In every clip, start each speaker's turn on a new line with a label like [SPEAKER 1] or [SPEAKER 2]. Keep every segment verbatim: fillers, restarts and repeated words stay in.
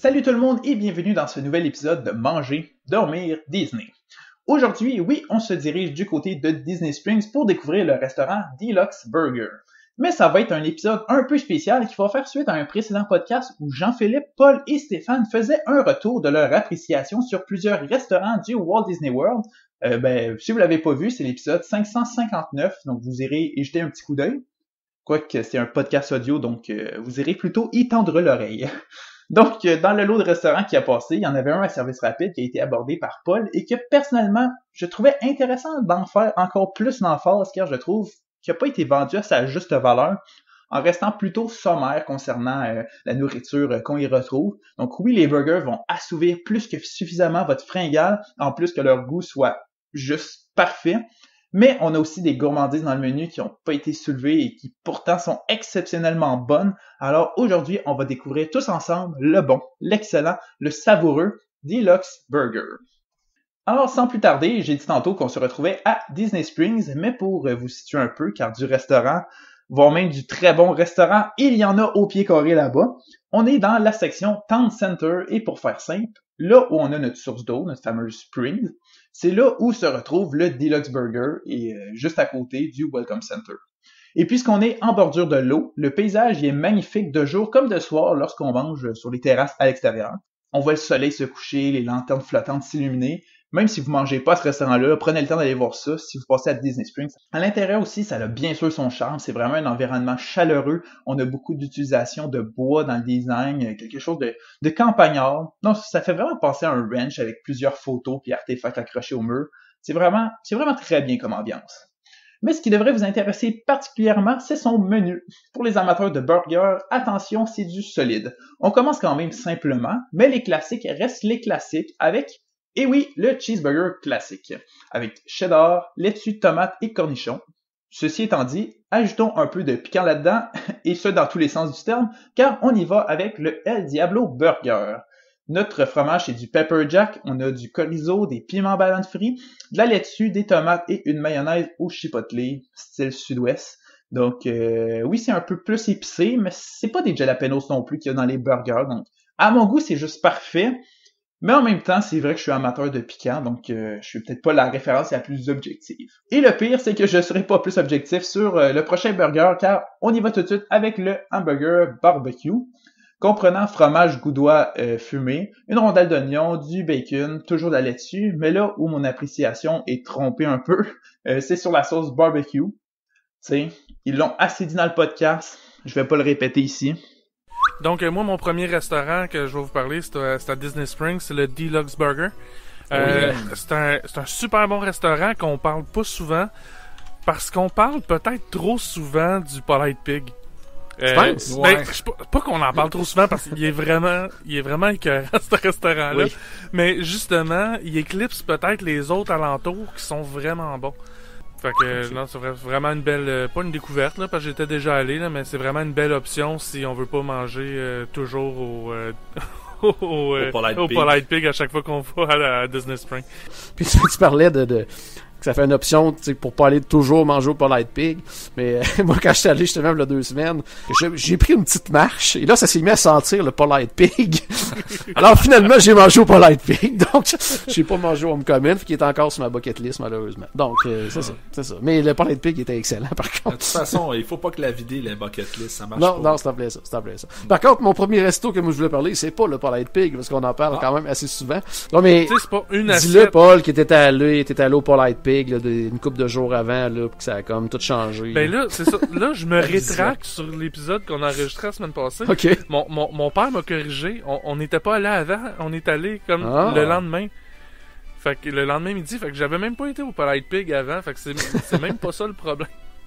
[SPEAKER 1] Salut tout le monde et bienvenue dans ce nouvel épisode de Manger, Dormir, Disney. Aujourd'hui, oui, on se dirige du côté de Disney Springs pour découvrir le restaurant Deluxe Burger. Mais ça va être un épisode un peu spécial qui va faire suite à un précédent podcast où Jean-Philippe, Paul et Stéphane faisaient un retour de leur appréciation sur plusieurs restaurants du Walt Disney World. Euh, ben, si vous l'avez pas vu, c'est l'épisode cinq cent cinquante-neuf, donc vous irez y jeter un petit coup d'œil. Quoique c'est un podcast audio, donc euh, vous irez plutôt y tendre l'oreille. Donc, dans le lot de restaurants qui a passé, il y en avait un à service rapide qui a été abordé par Paul et que, personnellement, je trouvais intéressant d'en faire encore plus d'emphase car je trouve qu'il n'a pas été vendu à sa juste valeur en restant plutôt sommaire concernant euh, la nourriture euh, qu'on y retrouve. Donc oui, les burgers vont assouvir plus que suffisamment votre fringale, en plus que leur goût soit juste parfait. Mais on a aussi des gourmandises dans le menu qui n'ont pas été soulevées et qui pourtant sont exceptionnellement bonnes. Alors aujourd'hui, on va découvrir tous ensemble le bon, l'excellent, le savoureux Deluxe Burger. Alors sans plus tarder, j'ai dit tantôt qu'on se retrouvait à Disney Springs, mais pour vous situer un peu, car du restaurant, voire même du très bon restaurant, il y en a au pied carré là-bas. On est dans la section Town Center et pour faire simple, là où on a notre source d'eau, notre fameuse Springs, c'est là où se retrouve le Deluxe Burger et euh, juste à côté du Welcome Center. Et puisqu'on est en bordure de l'eau, le paysage y est magnifique de jour comme de soir lorsqu'on mange sur les terrasses à l'extérieur. On voit le soleil se coucher, les lanternes flottantes s'illuminer. Même si vous mangez pas à ce restaurant-là, prenez le temps d'aller voir ça si vous passez à Disney Springs. À l'intérieur aussi, ça a bien sûr son charme. C'est vraiment un environnement chaleureux. On a beaucoup d'utilisation de bois dans le design, quelque chose de, de campagnard. Donc, ça fait vraiment penser à un ranch avec plusieurs photos puis artefacts accrochés au mur. C'est vraiment, c'est vraiment très bien comme ambiance. Mais ce qui devrait vous intéresser particulièrement, c'est son menu. Pour les amateurs de burgers, attention, c'est du solide. On commence quand même simplement, mais les classiques restent les classiques avec Et oui, le cheeseburger classique, avec cheddar, laitue, tomate et cornichons. Ceci étant dit, ajoutons un peu de piquant là-dedans, et ce dans tous les sens du terme, car on y va avec le El Diablo Burger. Notre fromage, c'est du pepper jack, on a du chorizo, des piments bananes frits, de la laitue, des tomates et une mayonnaise au chipotle, style sud-ouest. Donc euh, oui, c'est un peu plus épicé, mais c'est pas des jalapenos non plus qu'il y a dans les burgers, donc à mon goût, c'est juste parfait. Mais en même temps, c'est vrai que je suis amateur de piquant, donc euh, je suis peut-être pas la référence la plus objective. Et le pire, c'est que je serai pas plus objectif sur euh, le prochain burger, car on y va tout de suite avec le hamburger barbecue, comprenant fromage goudois euh, fumé, une rondelle d'oignon, du bacon, toujours de la laitue, mais là où mon appréciation est trompée un peu, euh, c'est sur la sauce barbecue. Tu sais, ils l'ont assez dit dans le podcast, je vais pas le répéter ici.
[SPEAKER 2] Donc, euh, moi, mon premier restaurant que je vais vous parler, c'est à, c'est à Disney Springs, c'est le Deluxe Burger. Euh, oui. c'est, un, c'est un super bon restaurant qu'on parle pas souvent, parce qu'on parle peut-être trop souvent du Polite Pig.
[SPEAKER 3] Euh, tu penses?
[SPEAKER 2] Ben,
[SPEAKER 3] ouais.
[SPEAKER 2] je, pas qu'on en parle trop souvent, parce qu'il est vraiment, il est vraiment écœurant, ce restaurant-là. Oui. Mais justement, il éclipse peut-être les autres alentours qui sont vraiment bons. Fait que okay. non, c'est vraiment une belle, euh, pas une découverte là, parce que j'étais déjà allé là, mais c'est vraiment une belle option si on veut pas manger euh, toujours au, euh, au, au, euh, au, Polite, au Pig. Polite Pig à chaque fois qu'on va à, la, à Disney Springs.
[SPEAKER 3] Puis tu, tu parlais de, de que ça fait une option pour pas aller toujours manger au Polite Pig, mais euh, moi quand j'étais allé justement il y a deux semaines, j'ai, j'ai pris une petite marche et là ça s'est mis à sentir le Polite Pig. Alors finalement j'ai mangé au Polite Pig, donc j'ai pas mangé au Homecoming qui est encore sur ma bucket list malheureusement. Donc euh, c'est ça, c'est ça. Mais le Polite Pig était excellent par contre.
[SPEAKER 4] De toute façon, il faut pas que la vider la bucket list, ça marche
[SPEAKER 3] non,
[SPEAKER 4] pas.
[SPEAKER 3] Non, s'il te plaît ça, s'il te plaît ça. Par contre mon premier resto que moi je voulais parler, c'est pas le Polite Pig parce qu'on en parle ah. quand même assez souvent. Non mais
[SPEAKER 2] tu sais, c'est pas une assiette.
[SPEAKER 3] Dis-le Paul qui était allé, était allé au Polite Pig là, de, une couple de jours avant là, que ça a comme tout changé.
[SPEAKER 2] Ben là, c'est ça. Là, je me rétracte sur l'épisode qu'on a enregistré la semaine passée.
[SPEAKER 3] OK.
[SPEAKER 2] Mon, mon, mon père m'a corrigé. On n'était pas allé avant, on est allé comme
[SPEAKER 3] ah.
[SPEAKER 2] le lendemain. Fait que le lendemain midi, fait que j'avais même pas été au Polite Pig avant, fait que c'est, c'est même pas ça le problème.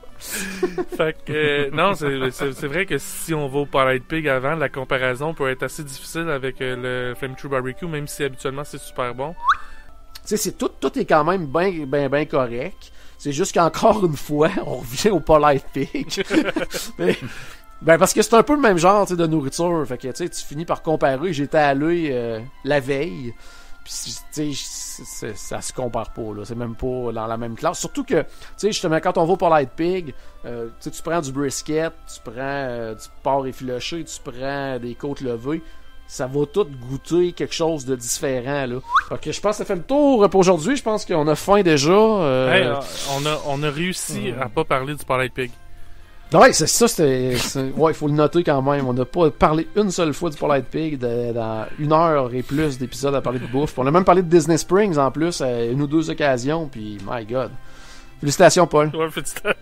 [SPEAKER 2] Fait que euh, non, c'est, c'est, c'est vrai que si on va au Polite Pig avant, la comparaison peut être assez difficile avec euh, le Flame True Barbecue, même si habituellement c'est super bon.
[SPEAKER 3] Tu sais, c'est tout, tout est quand même bien ben, ben correct. C'est juste qu'encore une fois, on revient au Polite Pig. Mais, ben parce que c'est un peu le même genre de nourriture. Fait que tu finis par comparer. J'étais allé euh, la veille. Puis tu sais, ça se compare pas. Là. C'est même pas dans la même classe. Surtout que, tu sais, justement, quand on va au Polite Pig, euh, tu prends du brisket, tu prends euh, du porc effiloché, tu prends des côtes levées. ça va tout goûter quelque chose de différent, là. Ok, je pense que ça fait le tour pour aujourd'hui. Je pense qu'on a faim déjà. Euh...
[SPEAKER 2] Hey, on a, on a réussi mmh. à pas parler du Spotlight Pig.
[SPEAKER 3] Ouais, c'est ça, c'était... C'est... Ouais, il faut le noter quand même. On n'a pas parlé une seule fois du Spotlight Pig de, dans une heure et plus d'épisodes à parler de bouffe. On a même parlé de Disney Springs en plus à une ou deux occasions, puis my God. Félicitations, Paul.
[SPEAKER 2] Ouais, félicitations.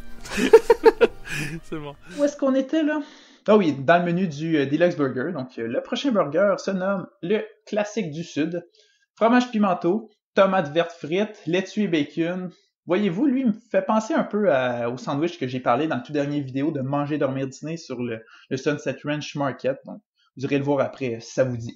[SPEAKER 2] C'est bon.
[SPEAKER 1] Où est-ce qu'on était, là? Ah oui, dans le menu du euh, Deluxe Burger. Donc, euh, le prochain burger se nomme le classique du Sud. Fromage pimento, tomates vertes frites, laitue et bacon. Voyez-vous, lui, il me fait penser un peu à, au sandwich que j'ai parlé dans le tout dernier vidéo de Manger, Dormir, Dîner sur le, le Sunset Ranch Market. Donc, vous irez le voir après si ça vous dit.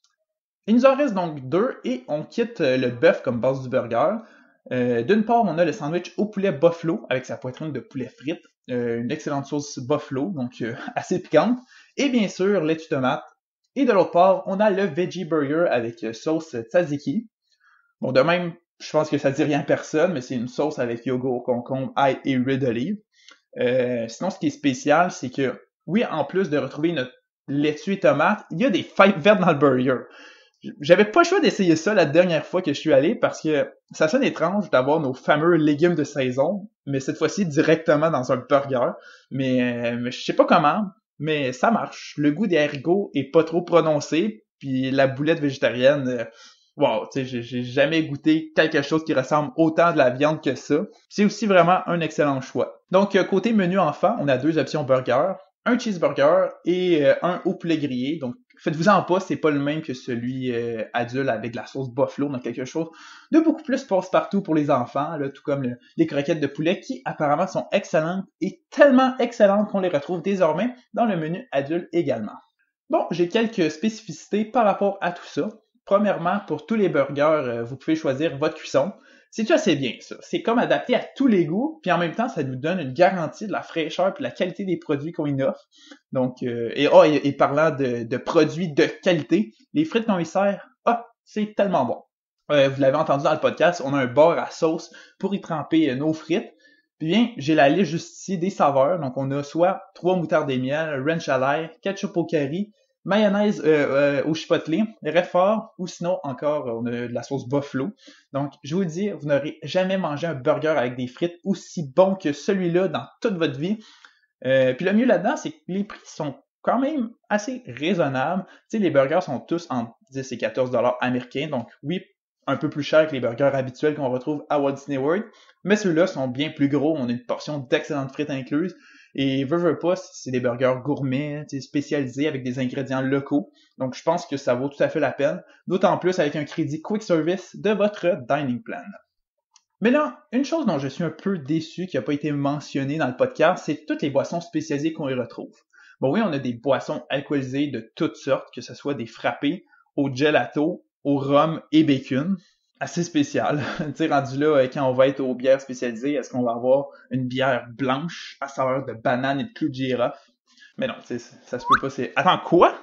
[SPEAKER 1] Il nous en reste donc deux et on quitte euh, le bœuf comme base du burger. Euh, d'une part, on a le sandwich au poulet buffalo avec sa poitrine de poulet frite. Euh, une excellente sauce buffalo, donc euh, assez piquante, et bien sûr laitue tomate. Et de l'autre part, on a le veggie burger avec euh, sauce tzatziki. Bon, de même, je pense que ça dit rien à personne, mais c'est une sauce avec yogourt, concombre, ail et huile d'olive. Euh, sinon, ce qui est spécial, c'est que, oui, en plus de retrouver notre laitue et tomate, il y a des fèves vertes dans le burger. J'avais pas le choix d'essayer ça la dernière fois que je suis allé parce que ça sonne étrange d'avoir nos fameux légumes de saison, mais cette fois-ci directement dans un burger. Mais, mais je sais pas comment, mais ça marche. Le goût des haricots est pas trop prononcé, puis la boulette végétarienne, euh, wow, tu sais, j'ai, j'ai jamais goûté quelque chose qui ressemble autant à de la viande que ça. C'est aussi vraiment un excellent choix. Donc, côté menu enfant, on a deux options burger, un cheeseburger et euh, un au poulet grillé. Donc, faites-vous-en pas, c'est pas le même que celui euh, adulte avec la sauce buffalo, donc quelque chose de beaucoup plus passe-partout pour les enfants, là, tout comme le, les croquettes de poulet qui apparemment sont excellentes et tellement excellentes qu'on les retrouve désormais dans le menu adulte également. Bon, j'ai quelques spécificités par rapport à tout ça. Premièrement, pour tous les burgers, euh, vous pouvez choisir votre cuisson. C'est assez bien, ça. C'est comme adapté à tous les goûts, puis en même temps, ça nous donne une garantie de la fraîcheur et de la qualité des produits qu'on y offre. Donc, euh, et, oh, et, et parlant de, de produits de qualité, les frites qu'on y sert, ah, c'est tellement bon. Euh, vous l'avez entendu dans le podcast, on a un bar à sauce pour y tremper euh, nos frites. Puis bien, j'ai la liste juste ici des saveurs. Donc, on a soit trois moutardes et miel, ranch à l'ail, ketchup au curry, mayonnaise euh, euh, au chipotle, Réfort, ou sinon encore on a de la sauce buffalo. Donc je vous le dis, vous n'aurez jamais mangé un burger avec des frites aussi bon que celui-là dans toute votre vie. Euh, puis le mieux là-dedans, c'est que les prix sont quand même assez raisonnables. Tu sais, les burgers sont tous entre dix et quatorze dollars américains, donc oui, un peu plus cher que les burgers habituels qu'on retrouve à Walt Disney World, mais ceux-là sont bien plus gros, on a une portion d'excellentes frites incluses. Et veux, veux pas, c'est des burgers gourmets, spécialisés avec des ingrédients locaux. Donc, je pense que ça vaut tout à fait la peine. D'autant plus avec un crédit Quick Service de votre dining plan. Mais là, une chose dont je suis un peu déçu qui n'a pas été mentionnée dans le podcast, c'est toutes les boissons spécialisées qu'on y retrouve. Bon oui, on a des boissons alcoolisées de toutes sortes, que ce soit des frappés, au gelato, au rhum et bacon. Assez spécial. Tu sais, rendu là, quand on va être aux bières spécialisées, est-ce qu'on va avoir une bière blanche à saveur de banane et de clou de girofle? Mais non, tu sais, ça se peut pas, c'est... Attends, quoi?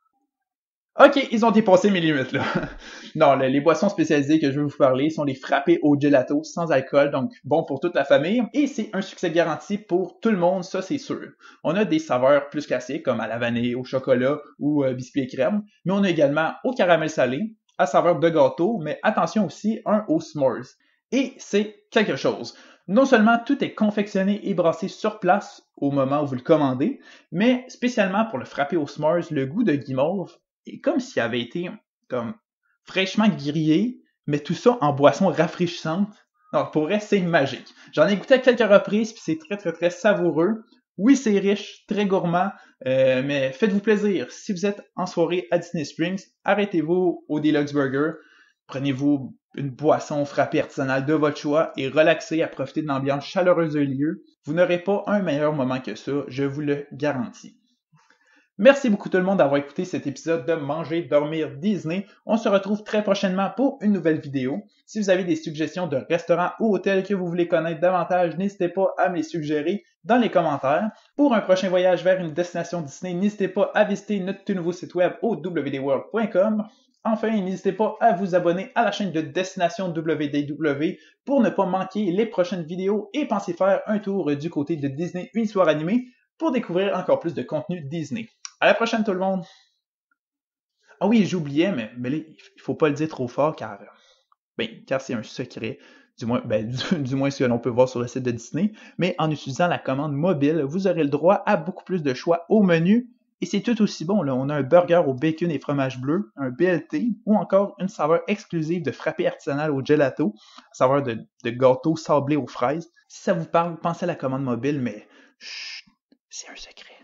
[SPEAKER 1] Ok, ils ont dépassé mes limites, là. Non, les boissons spécialisées que je vais vous parler sont les frappés au gelato sans alcool, donc bon pour toute la famille, et c'est un succès garanti pour tout le monde, ça c'est sûr. On a des saveurs plus classiques, comme à la vanille, au chocolat ou euh, biscuit et crème, mais on a également au caramel salé, à saveur de gâteau, mais attention aussi, un au s'mores. Et c'est quelque chose. Non seulement tout est confectionné et brassé sur place au moment où vous le commandez, mais spécialement pour le frappé au s'mores, le goût de guimauve est comme s'il avait été comme fraîchement grillé, mais tout ça en boisson rafraîchissante. Donc pour vrai, c'est magique. J'en ai goûté à quelques reprises, puis c'est très très très savoureux. Oui, c'est riche, très gourmand, euh, mais faites-vous plaisir. Si vous êtes en soirée à Disney Springs, arrêtez-vous au Deluxe Burger, prenez-vous une boisson frappée artisanale de votre choix et relaxez à profiter de l'ambiance chaleureuse du lieu. Vous n'aurez pas un meilleur moment que ça, je vous le garantis. Merci beaucoup tout le monde d'avoir écouté cet épisode de Manger, Dormir, Disney. On se retrouve très prochainement pour une nouvelle vidéo. Si vous avez des suggestions de restaurants ou hôtels que vous voulez connaître davantage, n'hésitez pas à me les suggérer dans les commentaires. Pour un prochain voyage vers une destination Disney, n'hésitez pas à visiter notre tout nouveau site web au w d world point com. Enfin, n'hésitez pas à vous abonner à la chaîne de Destination W D W pour ne pas manquer les prochaines vidéos et pensez faire un tour du côté de Disney Une Histoire Animée pour découvrir encore plus de contenu Disney. À la prochaine tout le monde! Ah oui, j'oubliais, mais, mais là, il faut pas le dire trop fort car, ben, car c'est un secret. Du moins, ben, du, du moins ce que l'on peut voir sur le site de Disney. Mais en utilisant la commande mobile, vous aurez le droit à beaucoup plus de choix au menu. Et c'est tout aussi bon. Là. On a un burger au bacon et fromage bleu, un B L T ou encore une saveur exclusive de frappé artisanal au gelato, saveur de, de gâteau sablé aux fraises. Si ça vous parle, pensez à la commande mobile, mais chut, c'est un secret.